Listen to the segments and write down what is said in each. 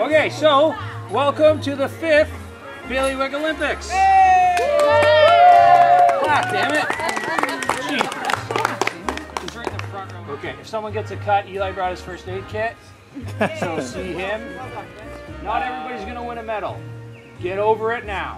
Okay, so welcome to the 5th Baylywyk Olympics. Ah, damn it. He's right in the front row. Okay, if someone gets a cut, Eli brought his first aid kit. So see him. Not everybody's going to win a medal. Get over it now.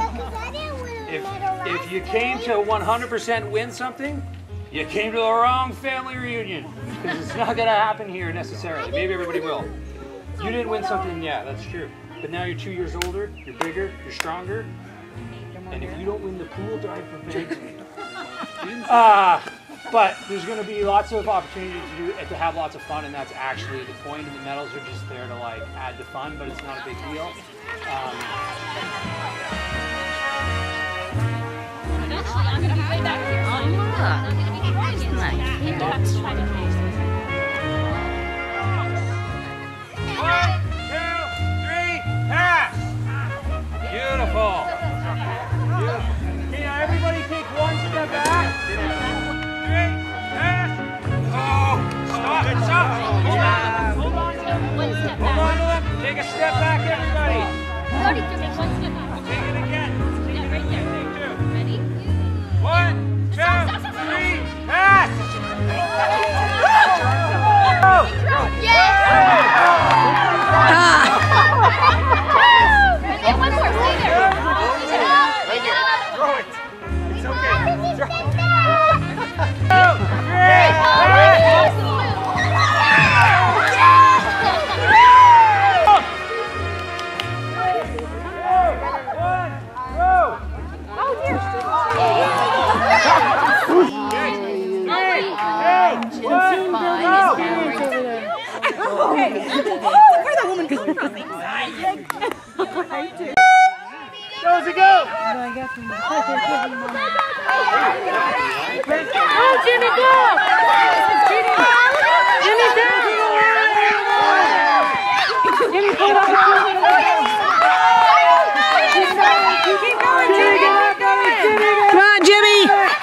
If you came to 100% win something, you came to the wrong family reunion. Because it's not going to happen here necessarily. Maybe everybody will. You didn't win something, yeah, that's true. But now you're 2 years older, you're bigger, you're stronger. And if you don't win the pool dive event, but there's going to be lots of opportunity to have lots of fun, and that's actually the point. And the medals are just there to like add the fun, but it's not a big deal. I'm going to be way back here. I'm going to be trying it. Nice. 1, 2, 3, pass! Beautiful. Beautiful. Okay, now everybody take one step back. 3, pass. Oh, stop it, stop. Hold on to them. One step back. Hold on to them. Take a step back, everybody. Sorry, to take one step back. Take it again. Take it right there. Take 2. Ready? 1, 2, 3, pass! Go! Yeah! Ready? One more. Stay there. Right here. Throw it. It's okay. 2, 3, Where'd that woman come from? Goes it go! Go, Jimmy, go! Jimmy, go! Jimmy, pull it up. Keep going, Jimmy! Come on, Jimmy!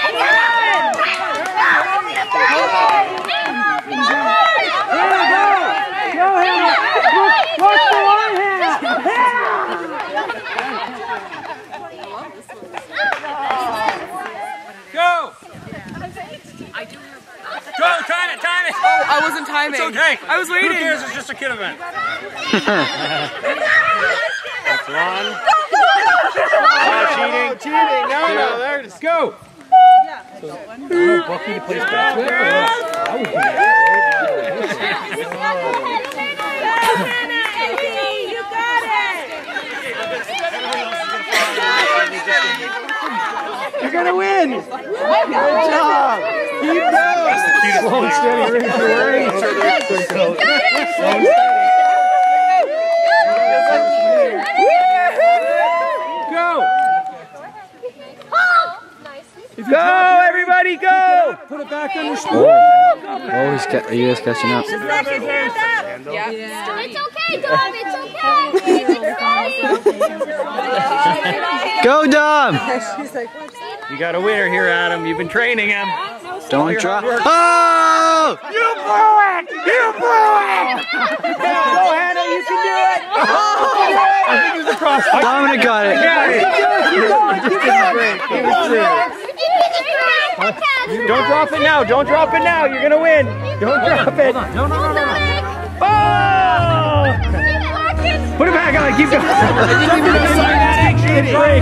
Go, time it, time it! Oh, I wasn't timing. It's okay. I was waiting. Who cares? It's just a kid event. That's one. Cheating, cheating. No, no, there it is. Go. Bucky to place back with. I would do that. You got it! You're gonna win! Good job! Keep going! Slow and steady, raise your wings. Go! Go, everybody, go! Put it back on your spoon. Oh, you guys catching up? Yeah. It's okay, Dom. It's okay. Go, Dom! You got a winner here, Adam. You've been training him. Don't drop. Oh! You blew it! You blew it! Go, Hannah, you can do it! Oh! I think it was across. Dominic got it. Don't drop it now. Don't drop it now. You're gonna win. Don't drop it. No, no, no, no. Oh! Put it back on. Keep going.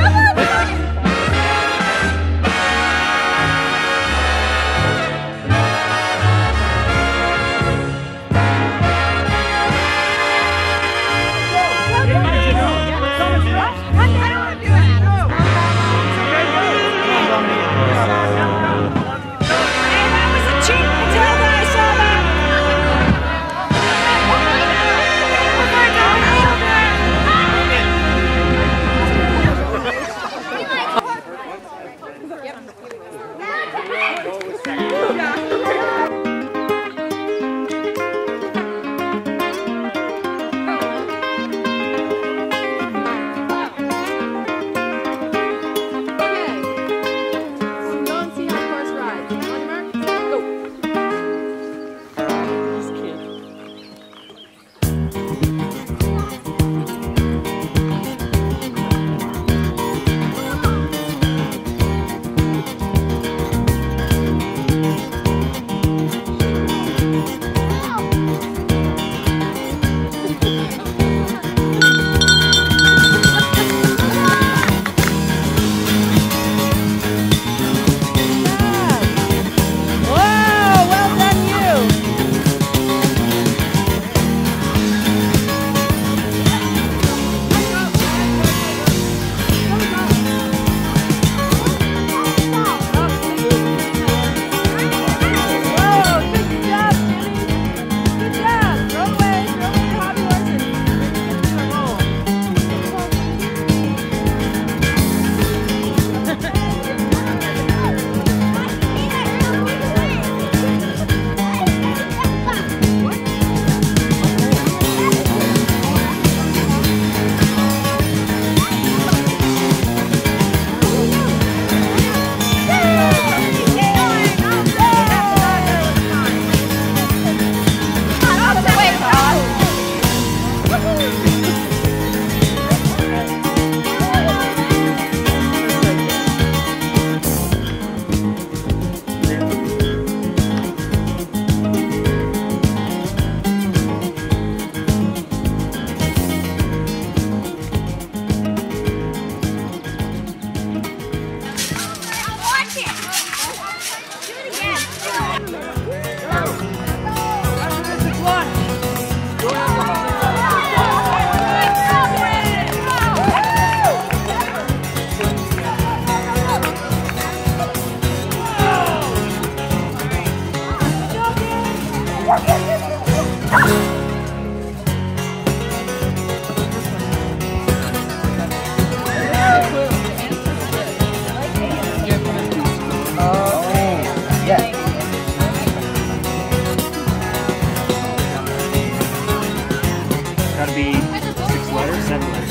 Gotta be 6 letters, 7 letters.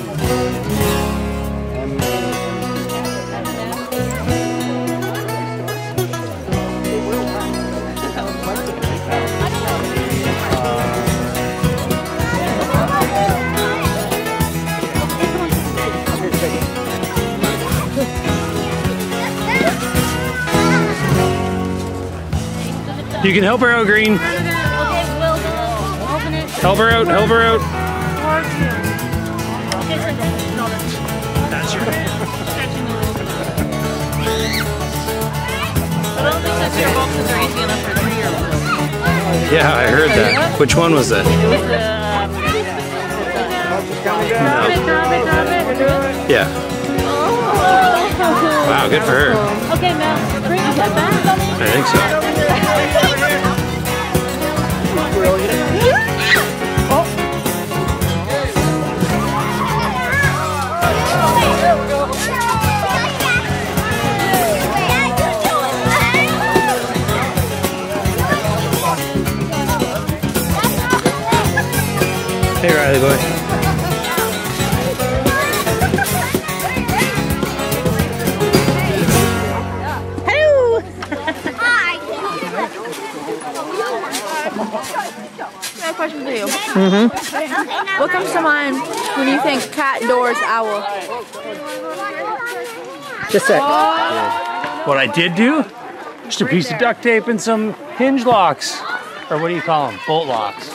You can help her out, Green. Help her out, help her out. That's your hand. Yeah, I heard that. Which one was it? Yeah. Wow, good for her. Okay, Mel, bring us that back. I think so. Hey, Riley boy. Hello. Hi. I have a question for you. What comes to mind when you think cat, doors, owl? Just a sec. What I did do? Just a piece of duct tape and some hinge locks. Or what do you call them? Bolt locks.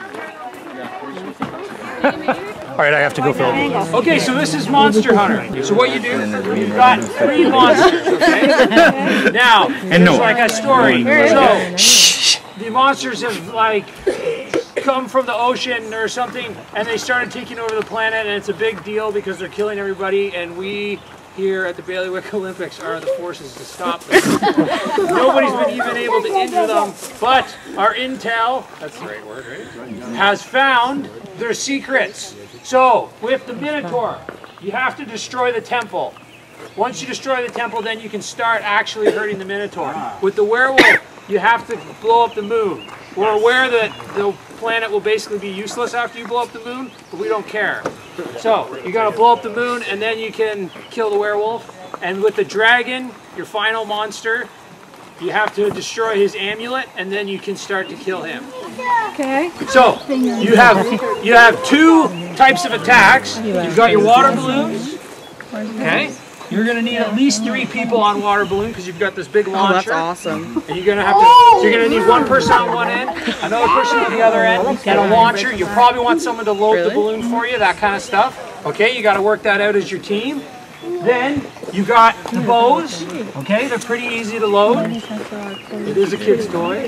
All right, I have to go film. Okay, so this is Monster Hunter. So what you do, you've got 3 monsters, okay? Now, it's like a story. So, the monsters have like come from the ocean or something, and they started taking over the planet, and it's a big deal because they're killing everybody, and we here at the Baylywyk Olympics are the forces to stop them. Nobody's been even able to injure them, but our intel, that's the right word, right? Has found their secrets. So, with the Minotaur, you have to destroy the temple. Once you destroy the temple, then you can start actually hurting the Minotaur. With the werewolf, you have to blow up the moon. We're aware that the planet will basically be useless after you blow up the moon, but we don't care. So, you gotta blow up the moon, and then you can kill the werewolf. And with the dragon, your final monster, you have to destroy his amulet, and then you can start to kill him. Okay. So, you have 2 types of attacks. You've got your water balloons, okay? You're gonna need at least 3 people on water balloon because you've got this big launcher. Oh, that's awesome. And you're gonna have to. So you're gonna need 1 person on one end, another person on the other end, and a launcher. You probably want someone to load the balloon for you, that kind of stuff. Okay, you got to work that out as your team. Then you got the bows. Okay, they're pretty easy to load. It is a kid's toy.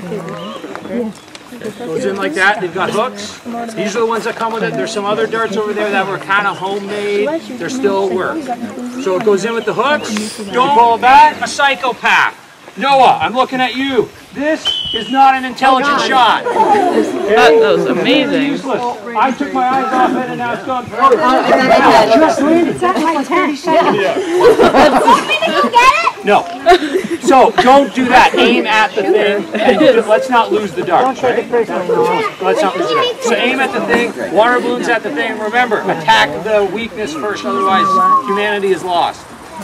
Goes in like that. They've got hooks. These are the ones that come with it. There's some other darts over there that were kind of homemade. They're still work. So it goes in with the hooks. Don't pull back. A psychopath. Noah, I'm looking at you. This is not an intelligent shot. That was amazing. Useless. I took my eyes off it and now it's gone. Just landed. That's like 30 seconds. Want me to go get it? No. So don't do that. Aim at the thing. And let's not lose the dart. Right? Let's not lose the dart. So aim at the thing. Water balloons at the thing. Remember, attack the weakness first. Otherwise, humanity is lost.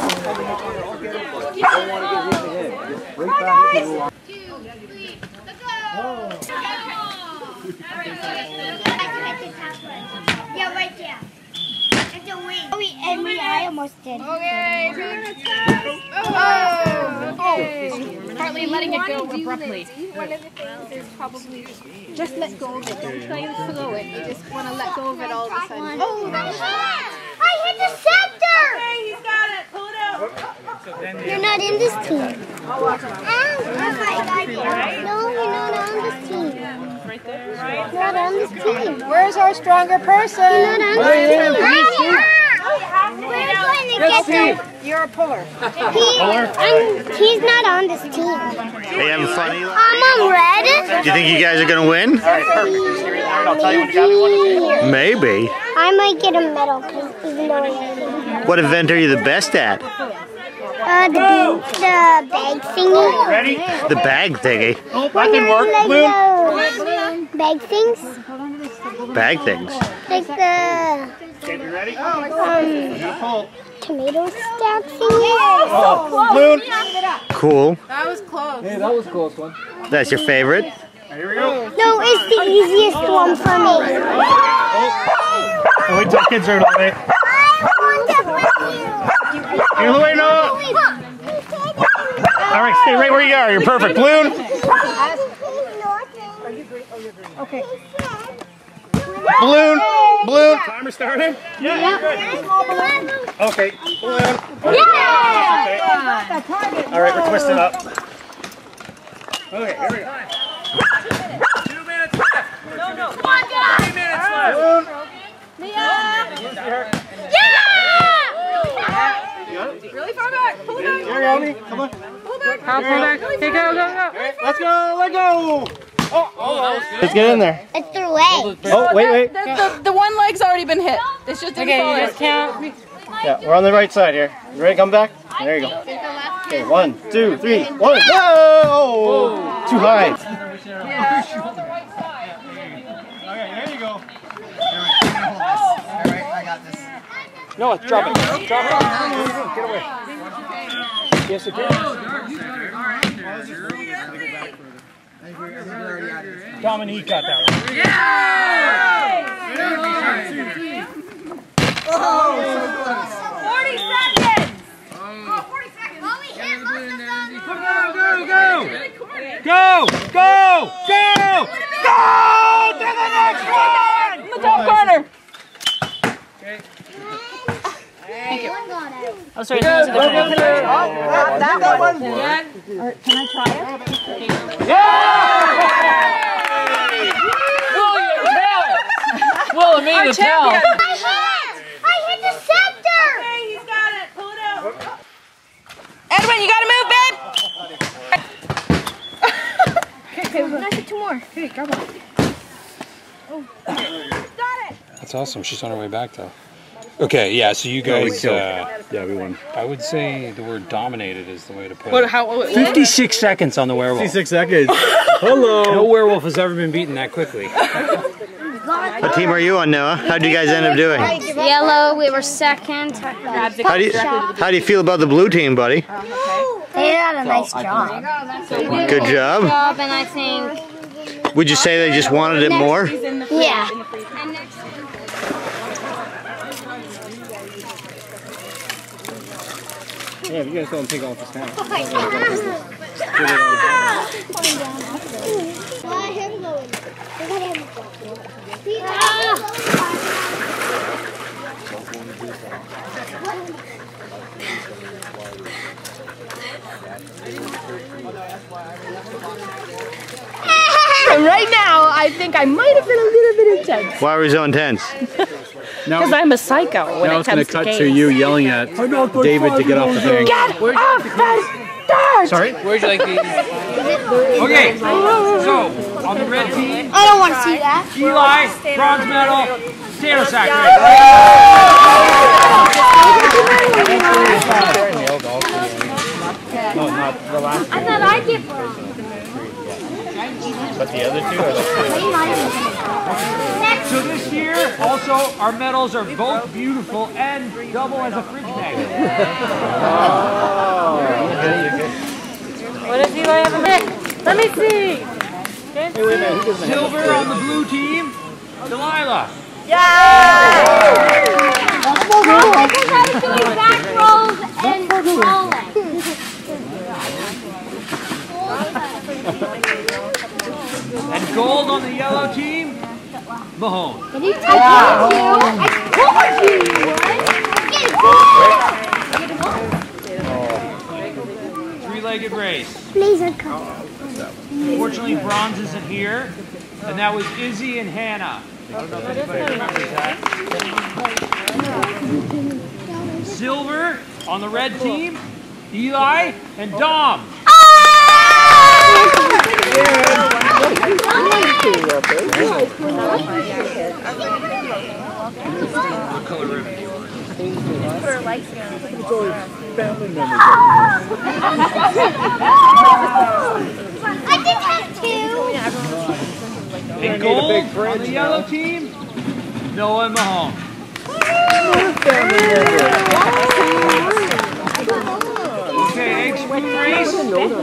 2, 3, let's go! Yeah, right there. It's a wing. I almost did. Okay, let's go. Oh, okay. Partly letting it go abruptly. One of the things is probably just let go of it. Don't try and slow it. You just want to let go of it all of a sudden. Oh, I hit the scepter! Hey, he's got it. Pull it out. You're not in this team. No, you're not on this team. Right there. Right. You're not on this team. Where's our stronger person? You're not on this team. We're going to get them. You're a puller. He's not on this team. Are you having fun, Eli? I'm on red. Do you think you guys are going to win? I'll tell you when you got me one. Maybe. I might get a medal even though I What event are you the best at? the bag thingy. Ready? The bag thingy. Oh, that didn't work. Like Balloon. those bag things. bag things. Like the Okay, you ready? tomato stack thingy. Balloon. Cool. That was close. Hey, that was a close one. That's your favorite? Here we go. No, it's the easiest one for me. Oh, wait till kids are out of the way. I want it with you. Get out of the way, Noah. All right, stay right where you are. You're perfect. Balloon. Okay. Balloon. Balloon. Timer started? Yeah. Okay. Balloon. Yeah! Okay. All right, we're twisting up. Okay, here we go. 2 minutes left. No. 3 minutes left. Balloon. Really far back. Pull it back. Here we go, Amy. Come on. Pull back. Here we go. Okay, go. Let's go. Let go. Oh, that was good. Let's get in there. It's their leg. Oh, wait. The one leg's already been hit. It's just didn't fall in. Yeah, we're on the right side here. You ready to come back? There you go. Okay, 1, 2, 3. 1. Whoa! Too high. Okay, there you go. No, drop it. Drop it. Get away. Yes, it can. Dominique got that one. Yeah! 40 seconds. Go! To the next one! In the top corner. Oh, sorry. That one. Can I try it? William Tell. I hit the center! Hey, he's got it. Pull it out. Edwin, you gotta move, babe. Okay, we're gonna hit 2 more. Hey, come on. Got it. That's awesome. She's on her way back, though. Okay, yeah, so you guys, yeah, we won. I would say the word dominated is the way to put What? it. How? 56 seconds on the werewolf. 56 seconds. Hello. No werewolf has ever been beaten that quickly. What team are you on, Noah? How did you guys end up doing? Yellow, we were second. How do you feel about the blue team, buddy? They did a nice job. Good job. And I think... Would you say they just wanted it more? Yeah. Yeah, you guys don't take off his hat. Right now, I think I might have been a little bit intense. Why were you so intense? Because I'm a psycho when Now it it's going comes to cut games. to you yelling at David to get off the thing. Get off the start! Sorry? Where'd you like these? Okay, so on the red team, I don't want to see that. Eli, bronze medal, potato sack No, not the last I thought I'd get bronze. but the other two are the So this year, also, our medals are both beautiful and double as a fridge magnet. What does Eli have a pick? Let me see. Silver on the blue team, Delilah. Back rolls and rolling. And gold on the yellow team, Mahone. I told you. Three-legged race. Laser cut. Unfortunately, bronze isn't here, and that was Izzy and Hannah. I don't know if anybody remembers that. Silver on the red team, Eli and Dom. What color ribbon do you want? I did have 2. And gold on the yellow team, Noah and Mahone. Okay, egg spoon race.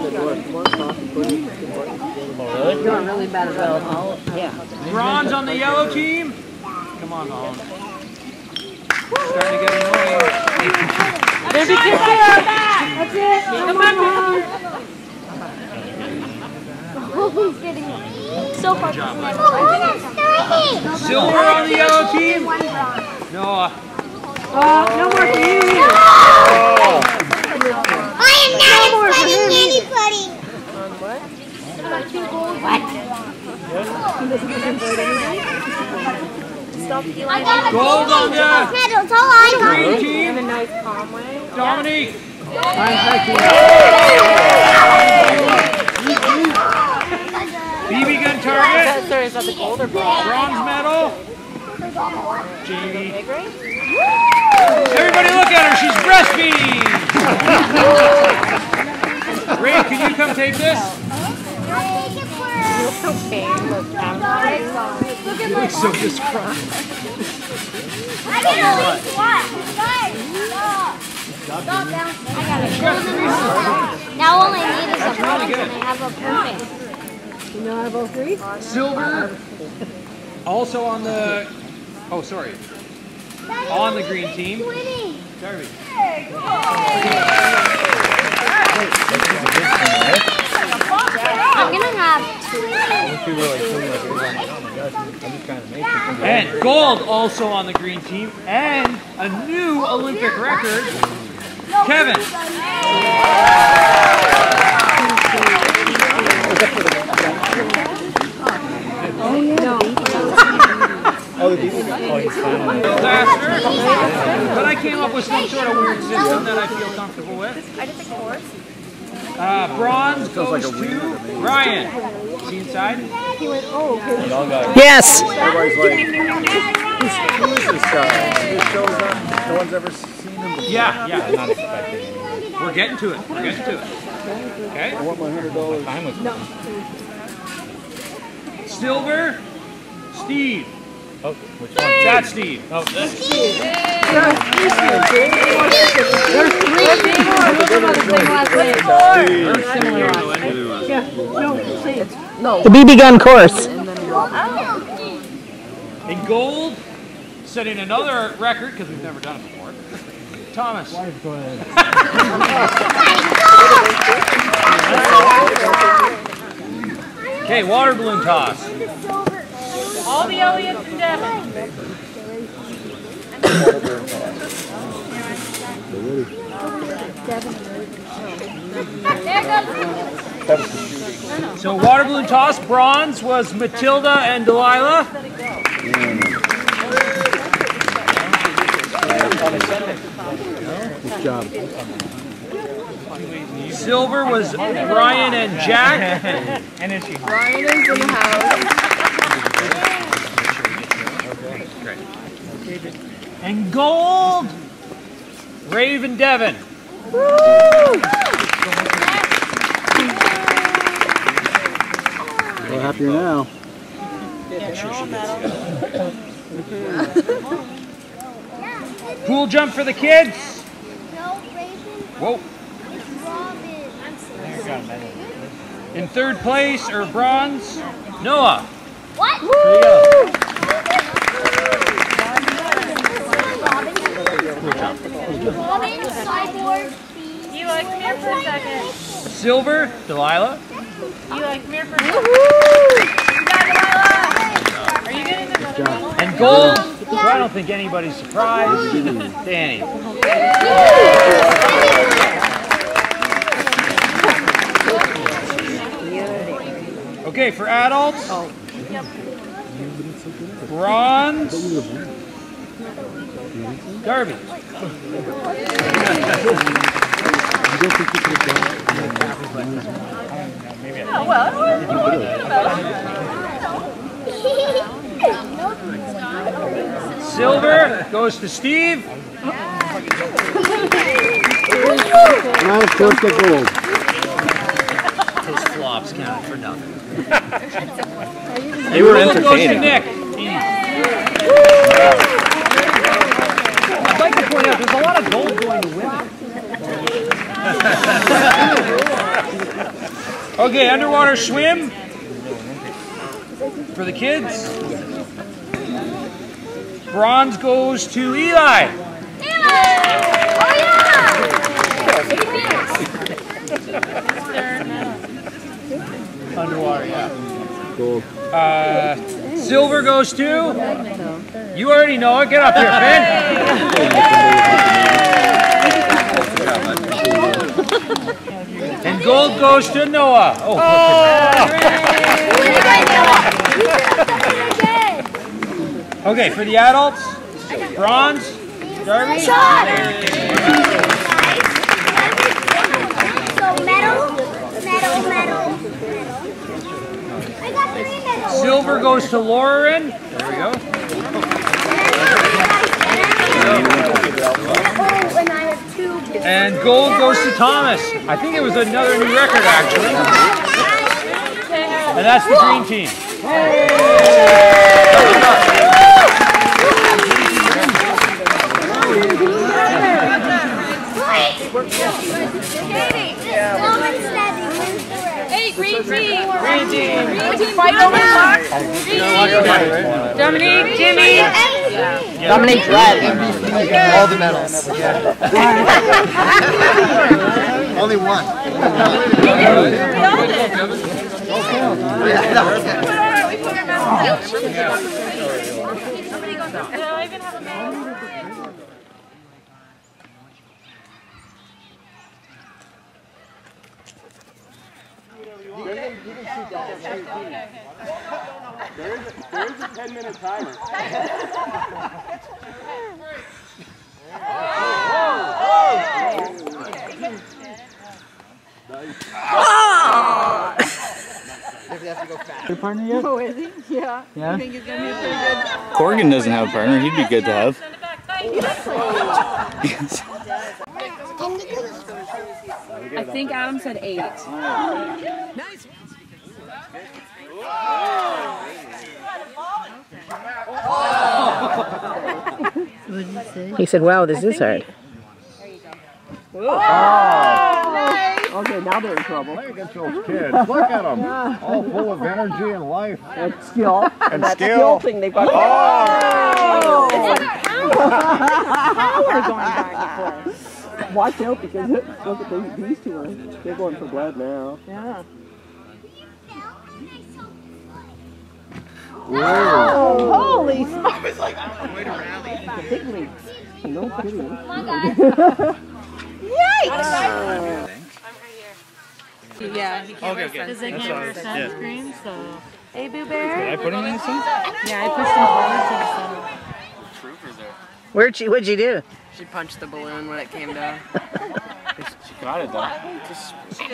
You're really bad at alcohol. Yeah. Bronze on the yellow team. Come on, Mahone. Starting to get annoying. Baby, get there. That's it. Come on. So far, Silver on the yellow team. Noah. No more for you. I am not fighting anybody. Gold on the Medals, all I green team. In a nice, calm way. Dominique. BB gun target. Sorry, is that the gold or bronze? Bronze medal. Jamie. Everybody look at her. She's breastfeeding. Ray, can you come take this? You're so pain. Look at my So distraught. I can only squat. Guys, stop. Stop down. I got it. Now all I need is a bronze and I have a perfect. You know I have all three? Silver. Also on the... Oh, sorry. On the green team. Darby. I'm gonna have two. And gold also on the green team. And a new Olympic record. Kevin. Faster. But I came up with some sort of weird system that I feel comfortable with. I did the course. Bronze goes to Ryan. See inside? He went, oh, okay. Yes. Everybody's like, who's this guy? This shows up. No one's ever seen him before. Yeah. We're getting to it. Okay. I want my $100. No. Silver, Steve. Oh, which one? That's Steve. Oh, that's There's three people. I looked at the thing last night. The BB gun course. In gold, setting another record because we've never done it before. Thomas. Okay, water balloon toss. All the Elliotts and Devin. So water balloon toss, bronze was Matilda and Delilah. Good job. Silver was Ryan and Jack. Ryan is in the house. Great. And gold, Rave and Devin. Well, happier now. Pool jump for the kids. Whoa. In third place, or bronze, Noah. What? There you go. Robin, sideboard. You like, come here for a second. Silver, Delilah. You like, come here for a second. You got Delilah. Are you getting another one? And gold, so I don't think anybody's surprised. Danny. Okay, for adults, bronze, Darby. Oh, well, Silver goes to Steve. And I, of course, get gold. His flops counted for nothing. They were Gold goes to entertaining. Nick. Okay, underwater swim for the kids. Bronze goes to Eli. Oh yeah! Underwater, yeah. Cool. Silver goes to. You already know it. Get up here, Finn. And gold goes to Noah. Oh. Okay, for the adults, bronze, Darby. Silver goes to Lauren. There we go. And gold goes to Thomas. I think it was another new record, actually. And that's the green team. Hey, green team! Green team! Green team, fight over the box! Dominique, Jimmy! Dominique's red. All the medals. Only one. There is a 10-minute timer. Your partner yet? Oh, is he? Yeah. Yeah? I think he's going to be pretty good. Corgan doesn't have a partner. He'd be good to have. I think Adam said 8. Nice. He said, wow, this is hard. Okay, now they're in trouble. Look at those kids. Look at them. All full of energy and life. And skill. And that skill. thing they've got. Power going back and forth. Watch out because look at these two. They're going for blood now. Yeah. Whoa. Holy smokes! It's like way to rally. Big leagues. No kidding. Come on, guys. Yikes! Yeah, he can't wear sunscreen. Because they can't wear sunscreen, so... Hey, Boo Bear. Did I put him in the sun? Yeah, I pushed him forward to the sun. Troopers there. What'd you do? She punched the balloon when it came down. She got it though. Just...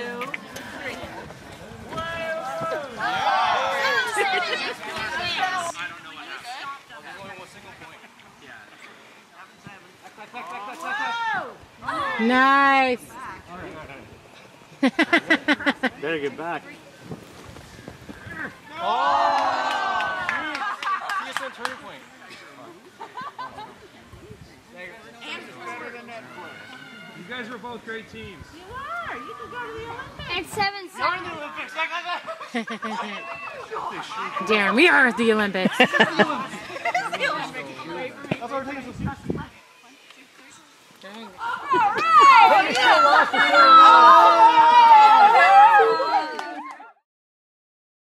Nice. Better get back. Turning point. You guys were both great teams. You are. You can go to the Olympics. It's 7-7. Darren, we are at the Olympics. All right.